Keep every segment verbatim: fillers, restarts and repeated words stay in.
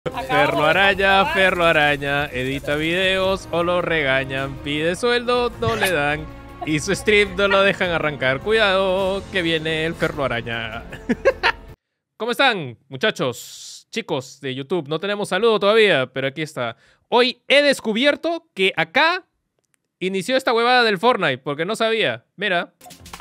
Ferlo Araña, Ferlo Araña, edita videos o lo regañan, pide sueldo, no le dan y su stream no lo dejan arrancar. Cuidado, que viene el Ferlo Araña. ¿Cómo están, muchachos, chicos de YouTube? No tenemos saludo todavía, pero aquí está. Hoy he descubierto que acá inició esta huevada del Fortnite, porque no sabía. Mira.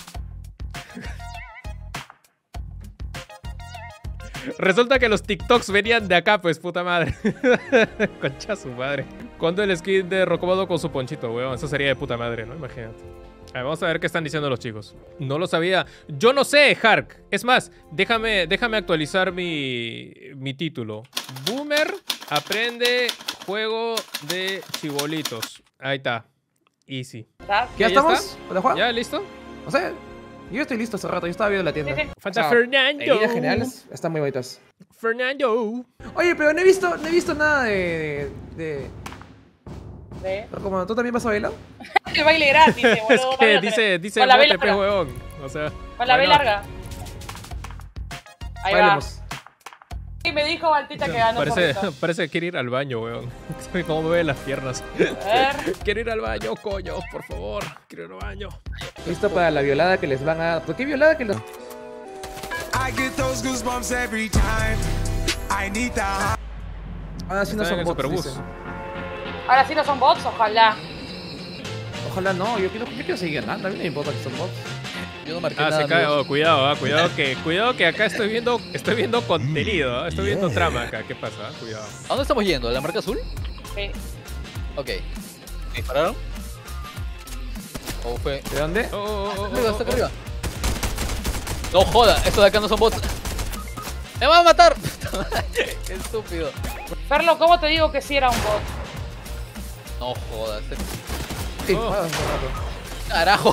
Resulta que los TikToks venían de acá, pues, puta madre. Concha su madre. ¿Cuándo el skin de Rocobodo con su ponchito, weón? Eso sería de puta madre, ¿no? Imagínate. A ver, vamos a ver qué están diciendo los chicos. No lo sabía. Yo no sé, Hark. Es más, déjame, déjame actualizar mi, mi título. Boomer aprende juego de chibolitos. Ahí está. Easy. ¿Ya, ¿Ya estamos? ¿Para jugar? ¿Ya listo? O sea, yo estoy listo hace rato. Yo estaba viendo la tienda. Sí, sí. Falta o sea, Fernando. En líneas generales están muy bonitas. Fernando. Oye, pero no he visto, no he visto nada de... de... ¿De? Como tú también vas a bailar. El baile gratis, boludo. Es que dice, dice con la B bote, pe, larga. huevón. O sea, Con la B bueno, larga. Ahí Bailemos. va. Y me dijo Baltita que ganó Parece, Zorrito. parece que quiere ir al baño, weón. Cómo me ven las piernas. A ver. Quiero ir al baño, coño, por favor. Quiero ir al baño. Listo para la violada que les van a... ¿Por qué violada que les...? I get those goosebumps every time. I need that. Ah, sí, no Están son en el bots, Superbús. dicen. Ahora sí no son bots, ojalá. Ojalá no, yo quiero, yo quiero seguir ganando. A mí no me importa que son bots. Yo no marqué Ah, nada. se cae. amigos. Oh, cuidado, ah, cuidado que, cuidado que acá estoy viendo, estoy viendo contenido, ah, estoy viendo trama acá. ¿Qué pasa? Ah, cuidado. ¿A dónde estamos yendo? ¿A la marca azul? Sí. Ok. ¿Me dispararon? ¿O fue...? ¿De dónde? Oh, oh, oh, oh, Arriba, está oh, acá arriba. No joda, estos de acá no son bots. ¡Me van a matar! Qué estúpido. Ferlo, ¿cómo te digo que sí era un bot? No jodas. Este... Sí, Oh. ah, un rato. Carajo.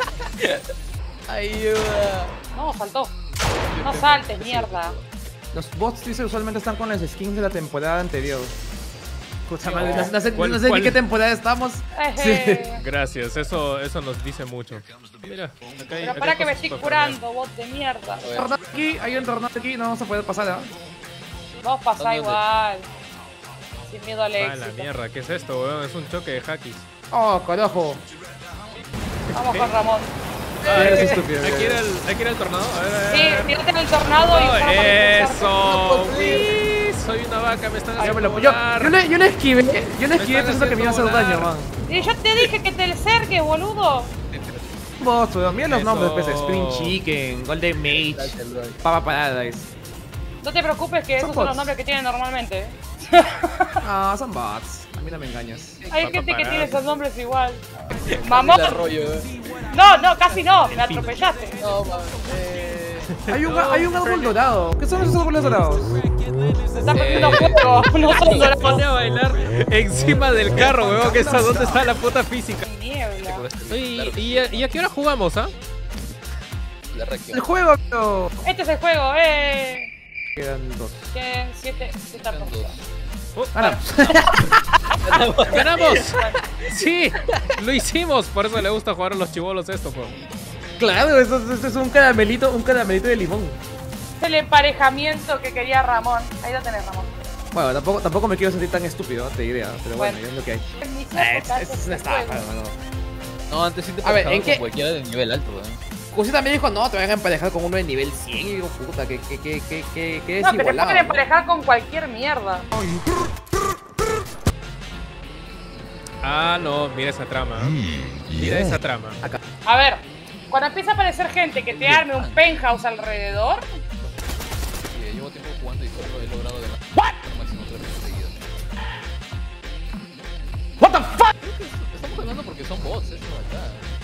Ayuda. No, saltó. No saltes, mierda. Los bots, dice, usualmente están con las skins de la temporada anterior. Puta madre, No. no, no sé, ¿Cuál- no sé cuál? ni qué temporada estamos. Eje. Gracias, eso, eso nos dice mucho. Mira, acá hay, Pero acá para hay que me cosas estoy para curando, bot de mierda. A ver. Tornado aquí, hay un tornado aquí, no vamos a poder pasar, ¿ah? Vamos a pasar ¿Dónde? igual. Sin miedo al Ah, la éxito. mierda, ¿qué es esto, weón? Es un choque de hackis. Oh, carajo. Vamos ¿Qué? con Ramón. Ah, eres Eh, estúpido. Hay que ir al, hay que ir al tornado. A ver, a ver, Sí, a ver. tírate en el tornado y Oh, fuera para eso. Uy, soy una vaca, me están Yo, haciendo me lo, yo, volar. yo, le, yo le esquivé, yo le esquivé están pensando que me iba a hacer haciendo daño, volar. man. Y yo te dije que te le acerques, boludo. Bots, weón, mira los Eso. nombres, pues, Spring Chicken, Golden Mage, Papa Paradise. No te preocupes que Son esos son los bots. nombres que tienen normalmente. Ah, son bots. A mí no me engañas. Hay Papá gente que parado. tiene esos nombres igual. El Mamón. arroyo, eh. No, no, casi no. Me atropellaste. No, mames. Eh... Hay un, hay un árbol dorado. ¿Qué son esos árboles dorados? Se está perdiendo fuego. No son Se pone dorados. a bailar encima del carro, weón. Que está, ¿dónde está la puta física? Niebla. Oye, ¿y, a- ¿y a qué hora jugamos, ah? La El reacción. juego, pero... Este es el juego, eh. Quedan dos. Tienen siete, siete partidas. Oh, Ah, no. ¡ganamos! Sí, lo hicimos. Por eso le gusta jugar a los chibolos esto, pues. Claro, esto, esto es un caramelito, un caramelito de limón. Es el emparejamiento que quería Ramón. Ahí lo tenés, Ramón. Bueno, tampoco, tampoco me quiero sentir tan estúpido, te diré, pero bueno, Bueno. ya es lo que hay. En mis Eh, épocas, Es, es este una estafa, juego. hermano. No, antes sí te A ver, pasaban ¿en con qué? cualquiera de nivel alto, weón. José también dijo, no, te van a emparejar con uno de nivel cien. Y digo, puta, que, que, que, que, que, que No, que te desigualado, pueden ¿no? emparejar con cualquier mierda. Ah, no, mira esa trama. Mira esa trama. A ver, cuando empieza a aparecer gente que te arme un penthouse alrededor, Sí, llevo tiempo jugando y solo he logrado ganar. ¿What? Máximo tres veces seguidas. What the fuck? Estamos ganando porque son bots, eso acá.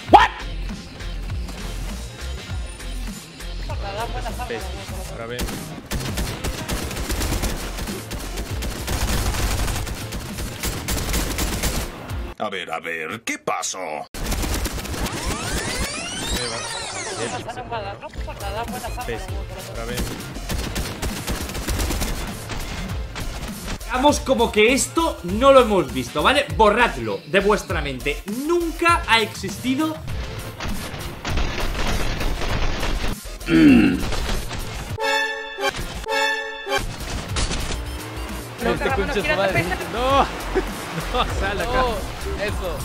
para dar buenas armas. Ahora ven. A ver, a ver, ¿qué pasó? Buenas armas para dar, no para dar buenas armas. Ves, ahora ven. Hagamos como que esto no lo hemos visto, ¿vale? Borradlo de vuestra mente. Nunca ha existido. Vamos a concha Ramón, su gira madre. tu pecho. No, no, sal acá. No, eso.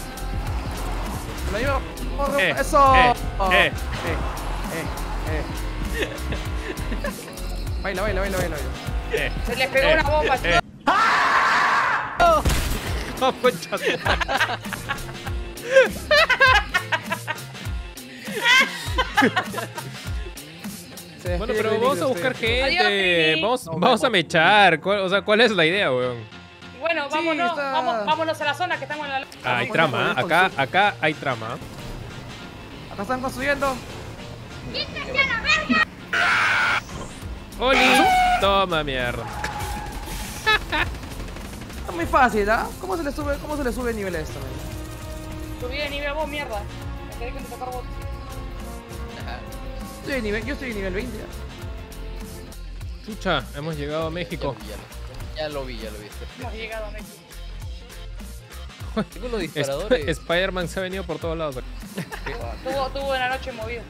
Lo llevo. Corre, Eh, ¡Eso! eh, Oh. eh. eh, eh, eh. Baila, baila, baila, baila. baila. Eh, Se les pegó eh, una bomba, eh. chicos. No, concha su madre. Se Bueno, despide pero el vamos a peligro, buscar estoy- gente. Adiós, Vamos, Pili. vamos a mechar. ¿Cuál- O sea, ¿cuál es la idea, weón? Bueno, Sí, vámonos, está- vamos, vámonos a la zona que estamos en la... Ah, hay Vamos, trama, vamos, ¿eh? vamos, acá, sí. acá hay trama. Acá están construyendo. ¡Oli! Toma mierda. Es muy fácil, ¿ah? ¿Cómo se le sube, cómo se le sube el nivel a esto, man? Subí de nivel vos, mierda. Me quedé con tocar vos. Estoy de nivel, yo estoy de nivel veinte. ¿ah? Chucha, hemos llegado a Ya México. lo vi, ya lo vi, ya lo vi. Hemos llegado a México. Tengo los Sp- disparadores. Spider-Man se ha venido por todos lados. Tuvo, tuvo una noche movido.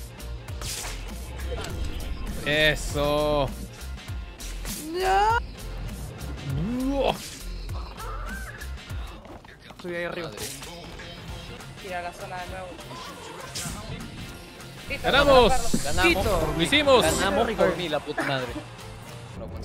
Eso. Estoy ahí arriba. Madre. Ir a la zona de nuevo. Listo, ¡Ganamos! vamos a buscarlo. Ganamos. Tito. por ¡Lo mí. hicimos! Ganamos por mí, la puta madre. No, bueno.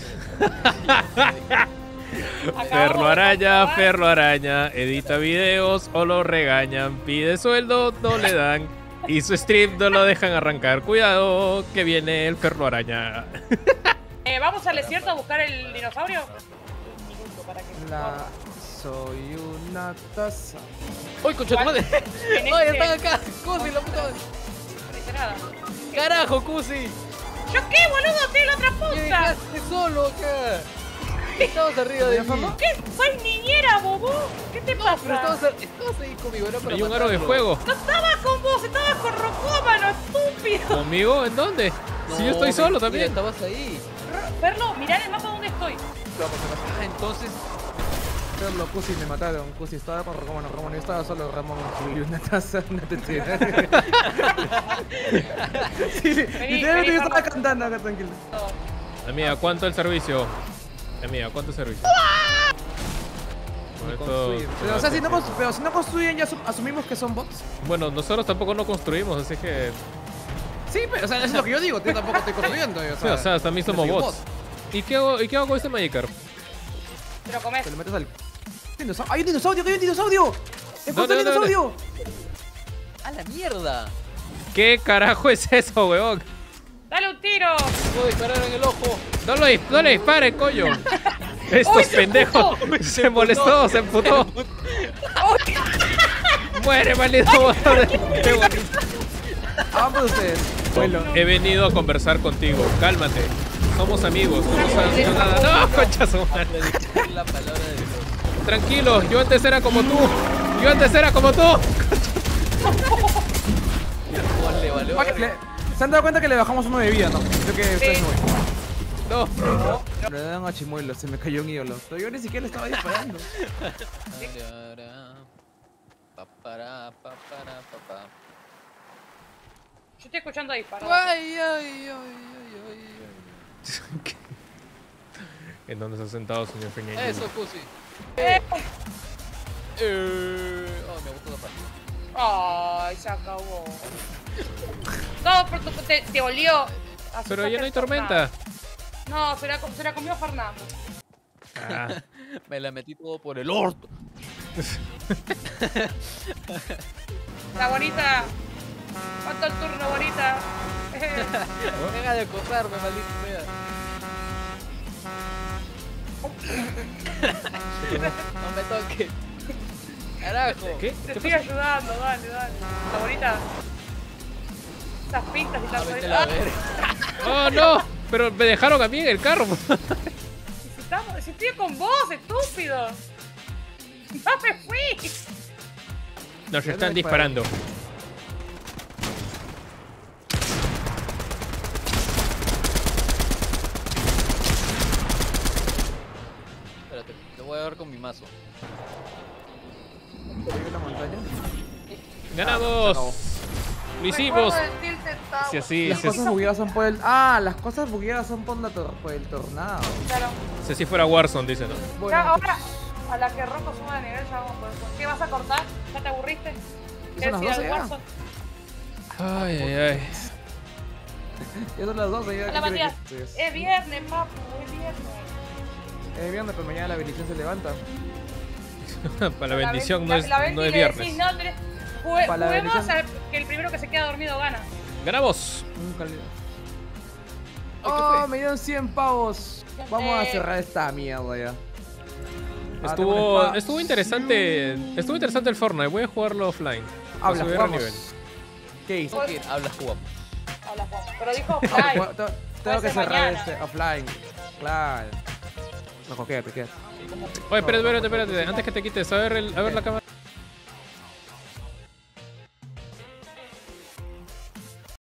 Acabamos Ferro de Araña, comprobar- Ferro Araña, edita videos o lo regañan, pide sueldo, no le dan y su stream no lo dejan arrancar. Cuidado, que viene el Ferro Araña. Eh, vamos al desierto a buscar el dinosaurio. Un minuto para que se La... corra. Soy una taza. ¡Uy, concha tu madre! En ¡Ay, este- están acá! ¡Cusi, la puta madre! No dice nada. ¡Carajo, Cusi! ¿Yo qué, boludo? Estoy en la otra ¡Me punta. dejaste solo acá! Estabas arriba de mí. ¿Qué? Soy niñera, bobo. ¿Qué te No, pasa? pero estabas, a- estabas ahí conmigo, era para Hay un aro de matarlo. fuego. No estaba con vos, estaba con Rocómano, estúpido. ¿Conmigo? ¿En dónde? No, Si yo estoy solo mentira, también. estabas ahí. R- Perlo, mirá en el mapa dónde estoy. Ah, entonces... Carlos, Cusi, me mataron. Cusi estaba con Ramón. Ramón, yo estaba solo. Ramón, soy una taza, una tetera. Sí, literalmente yo vení, estaba Ramón. cantando acá, tranquilo. Amiga, ¿cuánto el servicio? Amiga, ¿cuánto el servicio? Bueno, esto- Construyen. Pero, o sea, si no, cons- pero si no construyen, ya asu- asumimos que son bots. Bueno, nosotros tampoco no construimos, así que... Sí, pero o sea, eso es lo que yo digo. Yo tampoco estoy construyendo. O Sí, sea, o sea, también yo somos soy un bots. ¿Y qué hago, ¿Y qué hago con este Magikarp? Te lo comes. Te lo metes al. Dinosau- ¡Hay un dinosaurio! ¡Hay un dinosaurio! ¡Encontré ¿Dónde, un dónde, dinosaurio! ¡A la mierda! ¿Qué carajo es eso, weón? Dale un tiro. Puedo disparar en el ojo. No lo, dis- no le disparen, coño. Estos ¡Uy, se pendejos se molestó, se emputó. Muere, maldito botón. Qué bonito. Vamos ustedes. Vuelo. He venido a conversar contigo. Cálmate. Somos amigos. No nos hecho nada. No, concha su madre. La palabra de Dios. Tranquilo, yo antes era como tú. Yo antes era como tú. Vale, vale, Ah, le- ¿Se han dado cuenta que le bajamos uno de vida, no? Creo que ustedes no. No. Le dan a Chimuelo, se me cayó un ídolo. Pero yo ni siquiera le estaba disparando. Pa, para, pa, para, pa, pa. Yo estoy escuchando disparos. Ay, ay, ay, ay, ay, ¿En dónde se ha sentado, señor ay. Feñeño? Eso, Cusi. Eh, Eh, oh, me gustó la parte. Ay, se acabó. No, pero te, te, te olió. Pero ya no hay Asustaste a tormenta. Fernando. No, se la, se la comió Fernando. Ah, Me la metí todo por el orto. La bonita. ¿Cuánto el turno, bonita? Deja de acosarme, maldito sea. No me toques. Carajo. ¿Qué? Te ¿Qué estoy pasó? ayudando, dale, dale. La bonita. Esas pistas y Ah, tal. vete a la Ah, verga. Oh, no. Pero me dejaron a mí en el carro. si, estamos, si estoy con vos, estúpido. No me fui. Nos están disparando. Espérate, te voy a dar con mi mazo. ¿Hay una montaña? ¡Ganamos! Lo hicimos. Recuerdo el Tilted Tower. Sí, así, Las sí, cosas bugueadas son por el... Ah, las cosas bugueadas son por, la tor- por el tornado. Claro. Si así fuera Warzone, dice, ¿no? Ya, Bueno, ahora, a la que Rocco suba de nivel, ya vamos a poder. ¿Qué vas a cortar? ¿Ya te aburriste? ¿Ya son las ¿Quieres ir doce al ya? Warzone? Ay, ay, ay. ya son las dos. Ya, Hola, ¿qué quiere Matías. que- sí, Es viernes, papu, es viernes. Es viernes, pero mañana la bendición se levanta. Para la bendición no la- es, la Bendy no es le viernes. decís, no, tenés- jugue- Para la juguemos bendición. a que el primero que se queda dormido gana. ¡Ganamos! Nunca le... ¿qué Oh, fue? me dieron cien pavos. Vamos a Eh. cerrar esta mierda ya. Ah, tengo Estuvo, una espada. estuvo interesante. Estuvo interesante el Fortnite. Voy a jugarlo offline. para Habla, subir el jugamos. nivel. ¿Qué hizo? Ok, habla, jugamos. Habla, Juan. Pero dijo Ah, offline. pues, Tengo Puede que ser cerrar mañana. este offline. Claro. No, quédate, quédate. Oye, espérate, espérate, espérate. Antes que te quites, a ver, el- a ver la cámara.